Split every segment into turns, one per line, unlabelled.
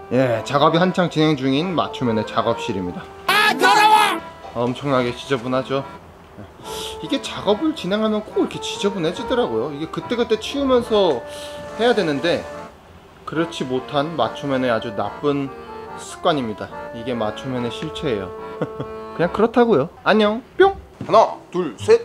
예, 작업이 한창 진행 중인 맞춤면의 작업실입니다. 아, 더러워! 엄청나게 지저분하죠. 이게 작업을 진행하면 꼭 이렇게 지저분해지더라고요. 이게 그때그때 치우면서 해야 되는데 그렇지 못한 맞춤면의 아주 나쁜 습관입니다. 이게 맞춤면의 실체예요. 그냥 그렇다고요. 안녕 뿅. 하나 둘 셋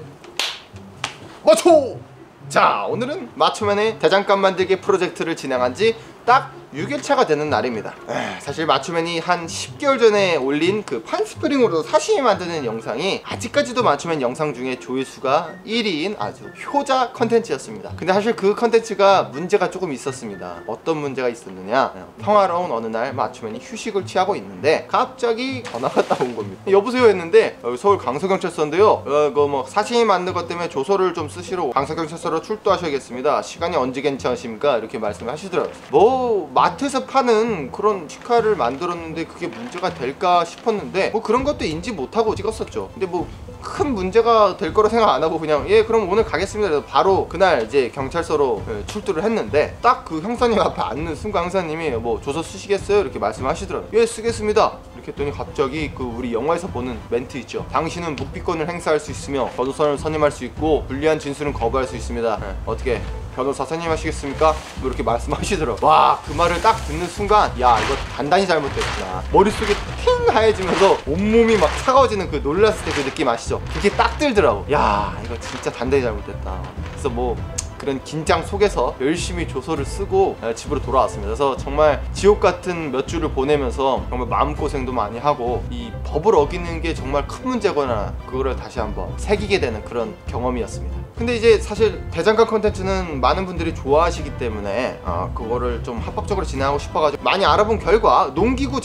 맞춰. 자, 오늘은 맞춤면의 대장간 만들기 프로젝트를 진행한 지 딱 6일차가 되는 날입니다. 사실 맞춤맨이 한 10개월 전에 올린 그 판스프링으로 사시미 만드는 영상이 아직까지도 맞춤맨 영상 중에 조회수가 1위인 아주 효자 컨텐츠였습니다. 근데 사실 그 컨텐츠가 문제가 조금 있었습니다. 어떤 문제가 있었느냐, 평화로운 어느 날 맞춤맨이 휴식을 취하고 있는데 갑자기 전화가 온 겁니다. 여보세요 했는데 서울 강서경찰서인데요, 뭐 사시미 만든 것 때문에 조서를 좀 쓰시러 강서경찰서로 출두하셔야겠습니다. 시간이 언제 괜찮으십니까? 이렇게 말씀을 하시더라고요. 뭐 마트에서 파는 그런 치카를 만들었는데 그게 문제가 될까 싶었는데 뭐 그런 것도 인지 못하고 찍었었죠. 근데 뭐 큰 문제가 될 거라 생각 안 하고 그냥 예 그럼 오늘 가겠습니다. 그래서 바로 그날 이제 경찰서로 출두를 했는데 딱 그 형사님 앞에 앉는 순간 형사님이 뭐 조서 쓰시겠어요? 이렇게 말씀하시더라고요. 예 쓰겠습니다. 이렇게 했더니 갑자기 그 우리 영화에서 보는 멘트 있죠. 당신은 묵비권을 행사할 수 있으며 변호사를 선임할 수 있고 불리한 진술은 거부할 수 있습니다. 어떻게 변호사 선임하시겠습니까? 뭐 이렇게 말씀하시더라고요. 와, 그 말을 딱 듣는 순간 야 이거 단단히 잘못됐구나. 머릿속이 핑 하얘지면서 온몸이 막 차가워지는 그 놀랐을 때 그 느낌 아시죠? 그게 딱 들더라고. 야 이거 진짜 단단히 잘못됐다. 그래서 뭐 그런 긴장 속에서 열심히 조서를 쓰고 집으로 돌아왔습니다. 그래서 정말 지옥 같은 몇 주를 보내면서 정말 마음고생도 많이 하고 이 법을 어기는 게 정말 큰 문제거나 그거를 다시 한번 새기게 되는 그런 경험이었습니다. 근데 이제 사실 대장간 컨텐츠는 많은 분들이 좋아하시기 때문에 그거를 좀 합법적으로 진행하고 싶어가지고 많이 알아본 결과 농기구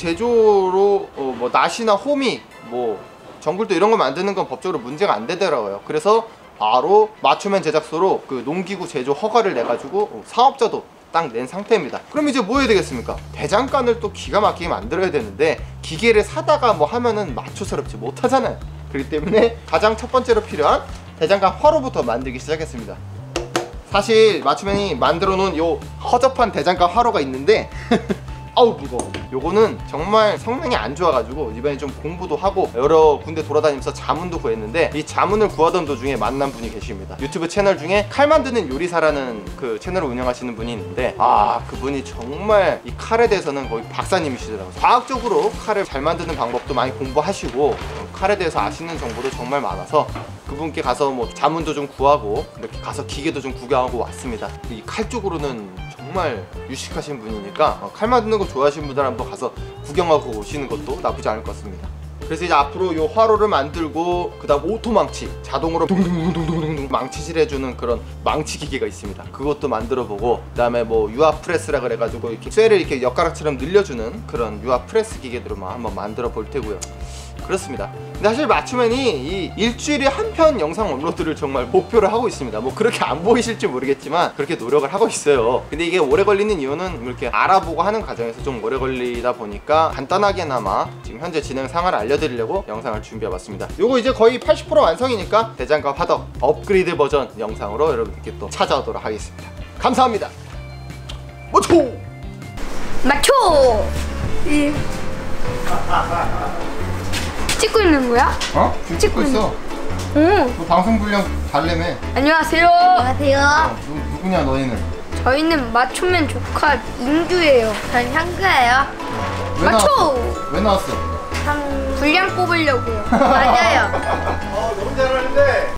제조로 뭐 낫이나 호미 뭐 정글도 이런 거 만드는 건 법적으로 문제가 안 되더라고요. 그래서 바로 맞춤맨 제작소로 그 농기구 제조 허가를 내가지고 사업자도 딱 낸 상태입니다. 그럼 이제 뭐 해야 되겠습니까? 대장간을 또 기가 막히게 만들어야 되는데 기계를 사다가 뭐 하면은 맞춰스럽지 못하잖아요. 그렇기 때문에 가장 첫 번째로 필요한 대장간 화로부터 만들기 시작했습니다. 사실 맞춤맨이 만들어 놓은 요 허접한 대장간 화로가 있는데 아우 무거워. 요거는 정말 성능이 안 좋아가지고 이번에 좀 공부도 하고 여러 군데 돌아다니면서 자문도 구했는데 이 자문을 구하던 도중에 만난 분이 계십니다. 유튜브 채널 중에 칼 만드는 요리사라는 그 채널을 운영하시는 분이 있는데 그분이 정말 이 칼에 대해서는 거의 박사님이시더라고요. 과학적으로 칼을 잘 만드는 방법도 많이 공부하시고 칼에 대해서 아시는 정보도 정말 많아서 그분께 가서 뭐 자문도 좀 구하고 이렇게 가서 기계도 좀 구경하고 왔습니다. 이 칼 쪽으로는 정말 유식하신 분이니까 칼 만드는 거 좋아하시는 분들 한번 가서 구경하고 오시는 것도 나쁘지 않을 것 같습니다. 그래서 이제 앞으로 요 화로를 만들고 그 다음 오토망치 자동으로 둥둥둥둥둥둥 망치질 해주는 그런 망치 기계가 있습니다. 그것도 만들어 보고 그 다음에 뭐 유압 프레스라 그래가지고 이렇게 쇠를 이렇게 엿가락처럼 늘려주는 그런 유압 프레스 기계들만 한번 만들어 볼 테고요. 그렇습니다. 근데 사실 맞춤맨이 이 일주일에 한 편 영상 업로드를 정말 목표를 하고 있습니다. 뭐 그렇게 안 보이실지 모르겠지만 그렇게 노력을 하고 있어요. 근데 이게 오래 걸리는 이유는 이렇게 알아보고 하는 과정에서 좀 오래 걸리다 보니까 간단하게나마 지금 현재 진행 상황을 알려드리려고 영상을 준비해봤습니다. 요거 이제 거의 80% 완성이니까 대장간 화덕 업그레이드 버전 영상으로 여러분들께 또 찾아오도록 하겠습니다. 감사합니다. 맞춰!
맞춰! 찍고 있는 거야?
찍고 있어.
응.
너 방송 분량 달래매.
안녕하세요. 안녕하세요.
누구냐 너희는?
저희는 맞춤맨 조카 인규예요. 전 향그예요.
왜
맞춰!
나왔어? 왜 나왔어?
분량 뽑으려고요. 맞아요.